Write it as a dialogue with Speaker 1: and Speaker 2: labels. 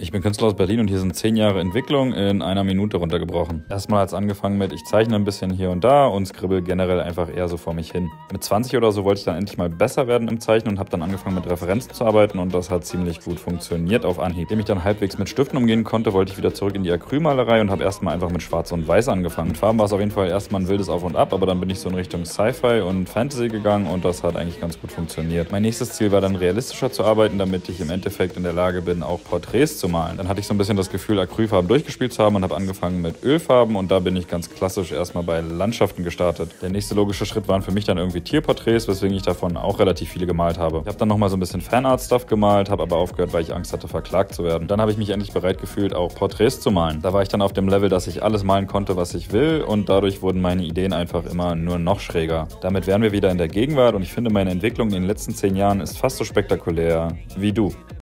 Speaker 1: Ich bin Künstler aus Berlin und hier sind 10 Jahre Entwicklung in einer Minute runtergebrochen. Erstmal hat es angefangen mit, ich zeichne ein bisschen hier und da und skribbel generell einfach eher so vor mich hin. Mit 20 oder so wollte ich dann endlich mal besser werden im Zeichnen und habe dann angefangen mit Referenzen zu arbeiten und das hat ziemlich gut funktioniert auf Anhieb. Nachdem ich dann halbwegs mit Stiften umgehen konnte, wollte ich wieder zurück in die Acrylmalerei und habe erstmal einfach mit Schwarz und Weiß angefangen. Mit Farben war es auf jeden Fall erstmal ein wildes Auf und Ab, aber dann bin ich so in Richtung Sci-Fi und Fantasy gegangen und das hat eigentlich ganz gut funktioniert. Mein nächstes Ziel war dann realistischer zu arbeiten, damit ich im Endeffekt in der Lage bin, auch Porträts zu malen. Dann hatte ich so ein bisschen das Gefühl, Acrylfarben durchgespielt zu haben und habe angefangen mit Ölfarben und da bin ich ganz klassisch erstmal bei Landschaften gestartet. Der nächste logische Schritt waren für mich dann irgendwie Tierporträts, weswegen ich davon auch relativ viele gemalt habe. Ich habe dann nochmal so ein bisschen Fanart-Stuff gemalt, habe aber aufgehört, weil ich Angst hatte, verklagt zu werden. Dann habe ich mich endlich bereit gefühlt, auch Porträts zu malen. Da war ich dann auf dem Level, dass ich alles malen konnte, was ich will und dadurch wurden meine Ideen einfach immer nur noch schräger. Damit wären wir wieder in der Gegenwart und ich finde, meine Entwicklung in den letzten 10 Jahren ist fast so spektakulär wie du.